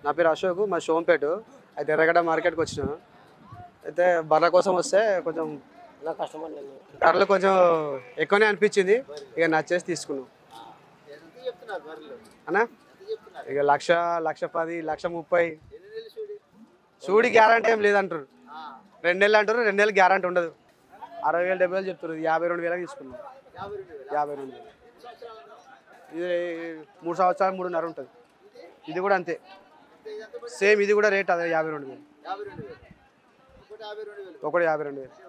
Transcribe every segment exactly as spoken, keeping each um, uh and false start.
నా పేరు అశోక్, మా షోంపేట. అయితే ఎర్రగడ్డ మార్కెట్కి వచ్చిన. అయితే బర్రెల కోసం వస్తే కొంచెం ధరలు కొంచెం ఎక్కువనే అనిపించింది. ఇక నచ్చేసి తీసుకున్నాం అన్నా. ఇక లక్ష లక్ష పది లక్ష ముప్పై సూడి గ్యారంటీ ఏం లేదంటారు. రెండు నెలలు అంటారు, రెండు నెలలు గ్యారంటీ ఉండదు. అరవై వేలు డెబ్బై వేలు చెప్తారు. యాభై రెండు వేలకు తీసుకున్నాం. యాభై రెండు వేలు ఇది మూడు సంవత్సరాలు మూడున్నర ఉంటుంది. ఇది కూడా అంతే సేమ్. ఇది కూడా రేట్ అదే యాభై రెండు వేలు ఒకటి యాభై రెండు వేలు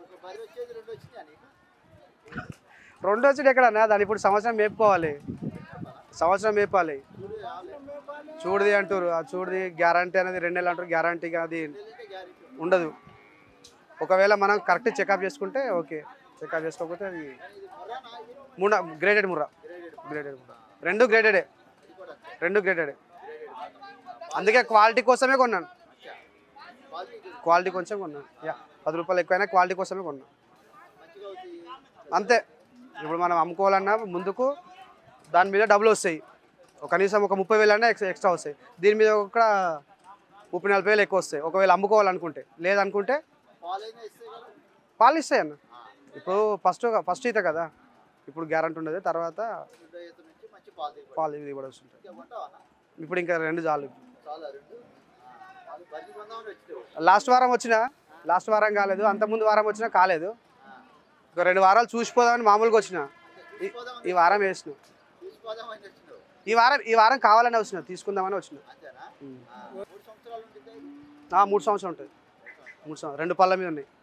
రెండు వచ్చి ఎక్కడన్నా దాన్ని ఇప్పుడు సంవత్సరం మేపుకోవాలి. సంవత్సరం మేపాలి. చూడది అంటారు. ఆ చూడది గ్యారంటీ అనేది రెండు నెలలు అంటారు. గ్యారంటీగా అది ఉండదు. ఒకవేళ మనం కరెక్ట్ చెకప్ చేసుకుంటే ఓకే. చెకప్ చేసుకోకపోతే అది ముర్రా గ్రేడెడ్ ముర్రా గ్రేడెడ్ ముర్రా రెండు గ్రేడెడే రెండు గ్రేడెడే అందుకే క్వాలిటీ కోసమే కొన్నాను. క్వాలిటీ కొంచెం కొన్నాను. యా పది రూపాయలు ఎక్కువైనా క్వాలిటీ కోసమే కొన్నాను అంతే. ఇప్పుడు మనం అమ్ముకోవాలన్నా ముందుకు దాని మీద డబ్బులు వస్తాయి. కనీసం ఒక ముప్పై వేలు అన్నా ఎక్స్ ఎక్స్ట్రా వస్తాయి. దీని మీద ఒక ముప్పై నలభై వేలు ఎక్కువ వస్తాయి ఒకవేళ అమ్ముకోవాలనుకుంటే. లేదనుకుంటే పాలు ఇస్తాయి అన్న. ఇప్పుడు ఫస్ట్ ఫస్ట్ ఈత కదా, ఇప్పుడు గ్యారంటీ ఉండదు. తర్వాత పాలు ఇది కూడా వస్తుంటాయి. ఇప్పుడు ఇంకా రెండు చాలు. లాస్ట్ వారం వచ్చినా లాస్ట్ వారం కాలేదు, అంతకుముందు వారం వచ్చినా కాలేదు. ఒక రెండు వారాలు చూసిపోదామని మామూలుగా వచ్చిన. ఈ వారం వేసిన. ఈ వారం ఈ వారం కావాలని వచ్చిన, తీసుకుందామని వచ్చిన. మూడు సంవత్సరాలు ఉంటుంది. మూడు సంవత్సరం రెండు పళ్ళ మీద ఉన్నాయి.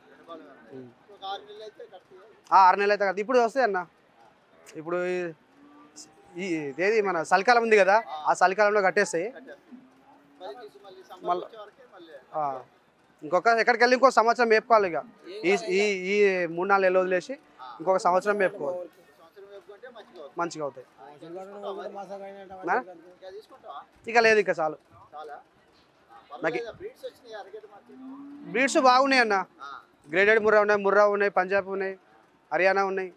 ఆరు నెలలు అయితే కదా. ఇప్పుడు వస్తాయి అన్న. ఇప్పుడు ఈ ఏది మన చలికాలం ఉంది కదా, ఆ చలికాలంలో కట్టేస్తాయి. మళ్ళీ ఇంకొక ఎక్కడికి వెళ్ళి ఇంకో సంవత్సరం మేపుకోవాలి. ఇక ఈ ఈ ఈ మూడు నాలుగు నెలలు వదిలేసి ఇంకొక సంవత్సరం మేపుకోవాలి. మంచిగా అవుతాయి. ఇక లేదు ఇక చాలు. నాకు బ్రీడ్స్ బాగున్నాయి అన్న. గ్రేడెడ్ ముర్రా ఉన్నాయి, ముర్రా ఉన్నాయి, పంజాబ్ ఉన్నాయి, హర్యానా ఉన్నాయి.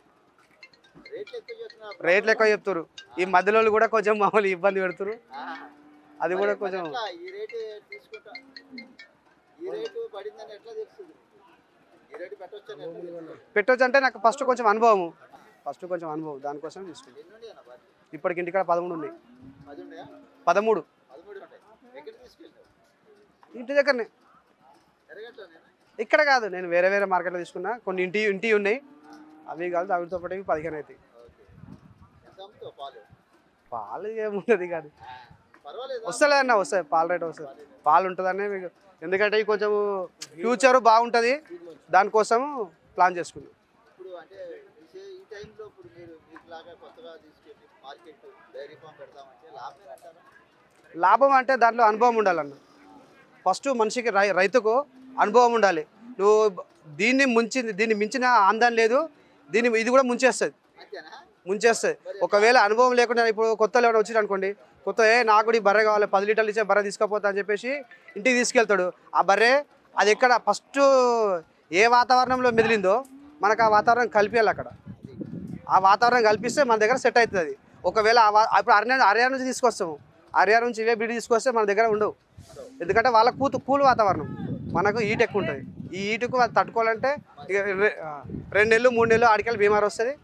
రేట్లు ఎక్కువ చెప్తారు. ఈ మధ్యలో కూడా కొంచెం మామూలు ఇబ్బంది పెడుతురు. అది కూడా కొంచెం పెట్టవచ్చు అంటే నాకు ఫస్ట్ కొంచెం అనుభవం ఫస్ట్ కొంచెం అనుభవం దానికోసం తీసుకుంటాను. ఇప్పటికి ఇంటికాడ పదమూడు ఉన్నాయి. పదమూడు ఇంటి దగ్గరనే. ఇక్కడ కాదు, నేను వేరే వేరే మార్కెట్లో తీసుకున్నా. కొన్ని ఇంటి ఇంటి ఉన్నాయి, అవి కాదు. అవితో పాటు పదిహేను అవుతాయి. పాలు ఏమున్నది కాదు, వస్తలే అన్న. వస్తాయి పాల రేట్ వస్తుంది. పాలు ఉంటుందనే మీకు. ఎందుకంటే ఇవి కొంచెం ఫ్యూచర్ బాగుంటుంది, దానికోసం ప్లాన్ చేసుకున్నాం. లాభం అంటే దాంట్లో అనుభవం ఉండాలన్న. ఫస్ట్ మనిషికి రై రైతుకు అనుభవం ఉండాలి. నువ్వు దీన్ని ముంచింది, దీన్ని మించిన ఆందోళన లేదు. దీన్ని ఇది కూడా ముంచేస్తుంది ముంచేస్తుంది ఒకవేళ అనుభవం లేకుండా ఇప్పుడు కొత్త ఎవరైనా వచ్చింది అనుకోండి, కొత్త ఏ నాకు కూడా ఈ బర్రె కావాలి, పది లీటర్లు ఇచ్చే బర్రె తీసుకుపోతా అని చెప్పేసి ఇంటికి తీసుకెళ్తాడు. ఆ బర్రె అది ఎక్కడ ఫస్ట్ ఏ వాతావరణంలో మెదిలిందో మనకు ఆ వాతావరణం కలిపేయాలి. అక్కడ ఆ వాతావరణం కల్పిస్తే మన దగ్గర సెట్ అవుతుంది. ఒకవేళ ఇప్పుడు హర్యానా హర్యానా నుంచి తీసుకొస్తాము, హర్యానా నుంచి ఇవే బిడ్డ తీసుకొస్తే మన దగ్గర ఉండవు. ఎందుకంటే వాళ్ళ కూతు కూల్ వాతావరణం, మనకు ఈట ఎక్కువ ఉంటుంది. ఈ ఈటుకు అది తట్టుకోవాలంటే ఇక రెండు నెలలు మూడు నెలలు ఆడికెళ్ళి బీమారు వస్తుంది.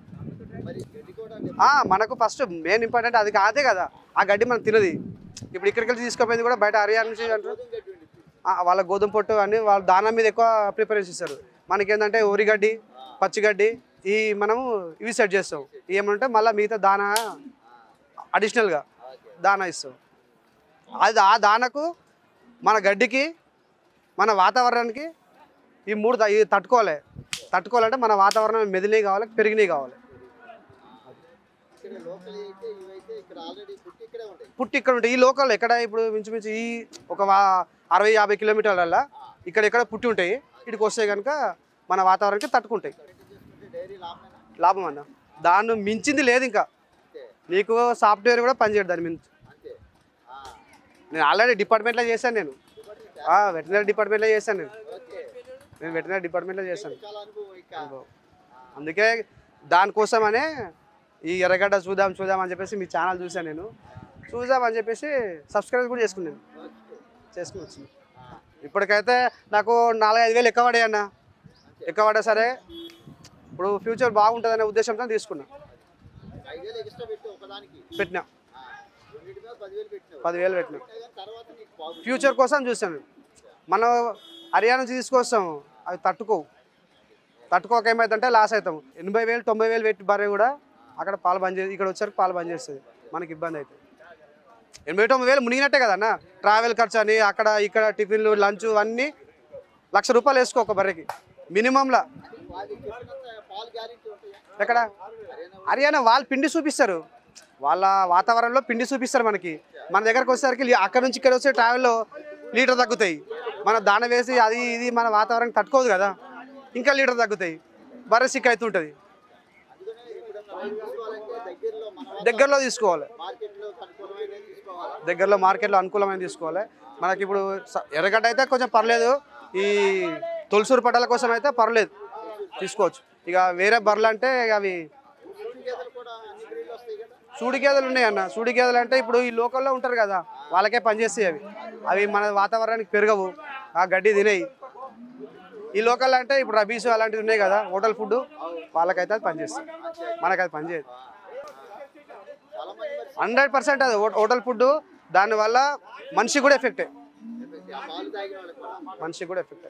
మనకు ఫస్ట్ మెయిన్ ఇంపార్టెంట్ అది కాదే కదా. ఆ గడ్డి మనం తినది. ఇప్పుడు ఇక్కడికి వెళ్ళి తీసుకుపోయింది కూడా బయట హర్యానా నుంచి అంటారు. వాళ్ళ గోధుమ పొట్టు అని వాళ్ళ దానా మీద ఎక్కువ ప్రిఫరెన్స్ ఇస్తారు. మనకేంటంటే ఊరిగడ్డి, పచ్చిగడ్డి ఈ మనము ఇవి సెట్ చేస్తాం. ఏమంటే మళ్ళీ మిగతా దానా అడిషనల్గా దానా ఇస్తాం. అది ఆ దానకు మన గడ్డికి మన వాతావరణానికి ఈ మూడు ఇది తట్టుకోవాలి. తట్టుకోవాలంటే మన వాతావరణం మెదిలినవి కావాలి, పెరిగినవి కావాలి. పుట్టి ఇక్కడ ఉంటాయి. ఈ లోకల్ ఎక్కడ ఇప్పుడు మించుమించు ఈ ఒక అరవై యాభై కిలోమీటర్ల ఇక్కడ ఎక్కడ పుట్టి ఉంటాయి. ఇక్కడికి వస్తే కనుక మన వాతావరణానికి తట్టుకుంటాయి. లాభం అన్న. దాన్ని మించింది లేదు. ఇంకా నీకు సాఫ్ట్వేర్ కూడా పనిచేయదు దాని మించి. నేను ఆల్రెడీ డిపార్ట్మెంట్లో చేశాను. నేను వెటనరీ డిపార్ట్మెంట్లో చేశాను. నేను నేను వెటనరీ డిపార్ట్మెంట్లో చేశాను. అందుకే దానికోసమనే ఈ ఎర్రగడ్డ చూద్దాం చూద్దాం అని చెప్పేసి మీ ఛానల్ చూసాను. నేను చూద్దామని చెప్పేసి సబ్స్క్రైబ్ కూడా చేసుకున్నాను. చేసుకుని వచ్చింది. ఇప్పటికైతే నాకు నాలుగైదు వేలు ఎక్కువ పడాయి అన్న. ఎక్కువ పడ్డా సరే ఇప్పుడు ఫ్యూచర్ బాగుంటుందనే ఉద్దేశంతో తీసుకున్నా. పెట్టినా పదివేలు పెట్టినా ఫ్యూచర్ కోసం చూస్తాను. మనం హర్యానా నుంచి తీసుకొస్తాము, అవి తట్టుకోవు. తట్టుకోక ఏమవుతుందంటే లాస్ అవుతాము. ఎనభై వేలు తొంభై వేలు పెట్టి బర్రె కూడా అక్కడ పాలు బంద్ చేసి ఇక్కడ వచ్చారు పాలు బంద్ చేస్తుంది, మనకి ఇబ్బంది అవుతుంది. ఎనభై తొంభై వేలు మునిగినట్టే కదన్న. ట్రావెల్ ఖర్చు అని అక్కడ ఇక్కడ టిఫిన్లు లంచ్ అన్నీ లక్ష రూపాయలు వేసుకో ఒక బర్రెకి మినిమంలా. ఎక్కడ హర్యానా వాళ్ళు పిండి చూపిస్తారు, వాళ్ళ వాతావరణంలో పిండి చూపిస్తారు మనకి. మన దగ్గరకు వచ్చేసరికి అక్కడ నుంచి ఇక్కడ వచ్చే ట్రావెల్లో లీటర్ తగ్గుతాయి. మన దాన వేసి అది ఇది మన వాతావరణం తట్టుకోదు కదా, ఇంకా లీటర్ తగ్గుతాయి, బర్రె సిక్ అవుతుంటుంది. దగ్గరలో తీసుకోవాలి, దగ్గరలో మార్కెట్లో అనుకూలమైన తీసుకోవాలి. మనకి ఇప్పుడు ఎర్రగడ్డ అయితే కొంచెం పర్లేదు, ఈ తొలసూరు పట్టాల కోసం అయితే పర్లేదు తీసుకోవచ్చు. ఇక వేరే బర్రెలు అంటే అవి సూడి గేదెలు ఉన్నాయి అన్న. సూడి గేదెలు అంటే ఇప్పుడు ఈ లోకల్లో ఉంటారు కదా, వాళ్ళకే పనిచేస్తాయి అవి. అవి మన వాతావరణానికి పెరగవు, ఆ గడ్డి తినేయి. ఈ లోకల్ అంటే ఇప్పుడు రబీస్ అలాంటివి ఉన్నాయి కదా, హోటల్ ఫుడ్, వాళ్ళకైతే అది పనిచేస్తుంది, మనకు అది పనిచేయదు. హండ్రెడ్ పర్సెంట్ అది హోటల్ ఫుడ్, దానివల్ల మనిషి కూడా ఎఫెక్టే, మనిషి కూడా ఎఫెక్ట్.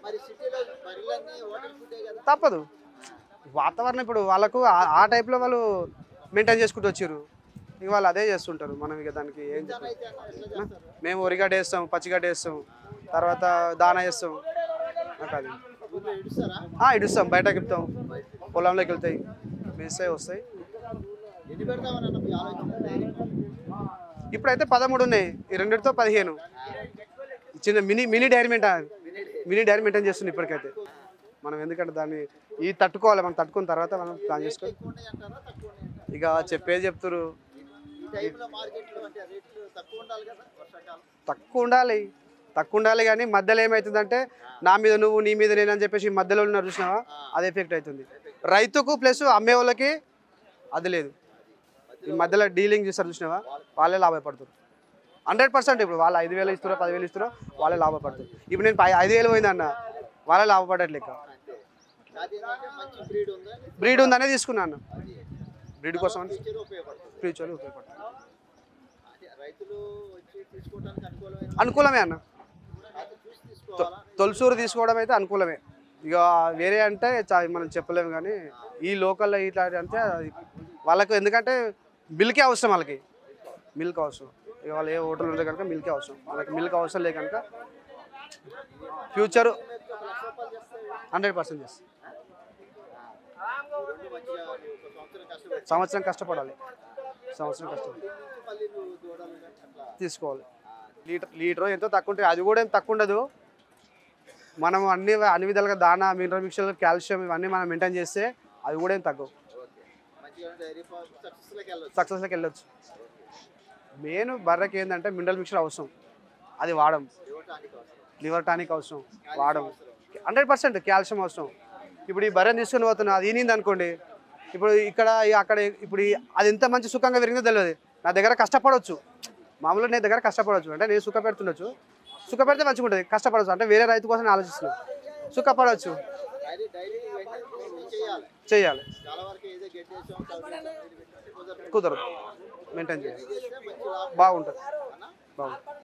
తప్పదు, వాతావరణం ఇప్పుడు వాళ్ళకు ఆ టైప్లో వాళ్ళు మెయింటైన్ చేసుకుంటూ వచ్చారు, ఇక వాళ్ళు అదే చేస్తుంటారు. మనం ఇక దానికి ఏం చెప్తాం. మేము వరిగడ్డ వేస్తాం, పచ్చిగడ్డ వేస్తాం, తర్వాత దానా వేస్తాం. నాకు అది ఇడుస్తాం, బయటకు ఇస్తాం, పొలంలోకి వెళ్తాయి, మేస్తాయి వస్తాయి. ఇప్పుడైతే పదమూడు ఉన్నాయి, ఈ రెండింటితో పదిహేను. చిన్న mini mini dairy maintain mini dairy maintain చేస్తుంది ఇప్పటికైతే. మనం ఎందుకంటే దాన్ని ఈ తట్టుకోవాలి, మనం తట్టుకున్న తర్వాత మనం ప్లాన్ చేసుకోవాలి. ఇక చెప్పేది చెప్తారు, తక్కువ ఉండాలి తక్కువ ఉండాలి కానీ మధ్యలో ఏమవుతుందంటే నా మీద నువ్వు నీ మీద నేను అని చెప్పేసి మధ్యలో ఉన్నారు చూసినావా, అది ఎఫెక్ట్ అవుతుంది రైతుకు ప్లస్ అమ్మే వాళ్ళకి. అది లేదు, ఈ మధ్యలో డీలింగ్ చేస్తారు చూసినావా, వాళ్ళే లాభపడుతారు హండ్రెడ్ పర్సెంట్. ఇప్పుడు వాళ్ళు ఐదు వేలు ఇస్తారో పదివేలు ఇస్తారో వాళ్ళే లాభపడతారు. ఇప్పుడు నేను ఐదు వేలు పోయిందన్న, వాళ్ళే లాభపడట్లేక. బ్రీడ్ ఉందనే తీసుకున్నాను, బ్రీడ్ కోసం ఫ్యూచర్లో ఉపయోగపడుతుంది. అనుకూలమే అన్న, తొలసూరు తీసుకోవడం అయితే అనుకూలమే. ఇక వేరే అంటే మనం చెప్పలేము కానీ ఈ లోకల్లో ఇట్లా అంటే వాళ్ళకు, ఎందుకంటే మిల్కే అవసరం, వాళ్ళకి మిల్క్ అవసరం. ఇక వాళ్ళు ఏ హోటల్ ఉంటే కనుక మిల్కే అవసరం, వాళ్ళకి మిల్క్ అవసరం లేక కనుక ఫ్యూచర్ హండ్రెడ్ పర్సెంట్ చేస్తుంది. సంవత్సరం కష్టపడాలి, సంవత్సరం కష్టపడాలి తీసుకోవాలి. లీటర్ లీటర్ ఎంతో తక్కువ ఉంటుంది, అది కూడా ఏం తక్కువ ఉండదు. మనం అన్ని అన్ని విధాలుగా దానా, మినరల్ మిక్చర్, కాల్షియం ఇవన్నీ మనం మెయింటైన్ చేస్తే అది కూడా ఏం తగ్గవు, సక్సెస్లోకి వెళ్ళొచ్చు. మెయిన్ బర్రెకి ఏంటంటే మినరల్ మిక్చర్ అవసరం, అది వాడం. లివర్ టానిక్ అవసరం, వాడం. హండ్రెడ్ పర్సెంట్ కాల్షియం అవసరం. ఇప్పుడు ఈ బర్రెని తీసుకుని పోతున్నా, అది ఈనింది అనుకోండి, ఇప్పుడు ఇక్కడ అక్కడ ఇప్పుడు అది ఎంత మంచి సుఖంగా పెరిగిందో తెలియదు. నా దగ్గర కష్టపడవచ్చు, మామూలుగా నేను దగ్గర కష్టపడవచ్చు అంటే నేను సుఖ పెడుతుండొచ్చు, సుఖ పెడితే మంచిగా ఉంటుంది. కష్టపడవచ్చు అంటే వేరే రైతు కోసం ఆలోచిస్తున్నాను, సుఖపడవచ్చు, చేయాలి, కుదరదు, మెయింటైన్ చేయాలి, బాగుంటుంది బాగుంటుంది.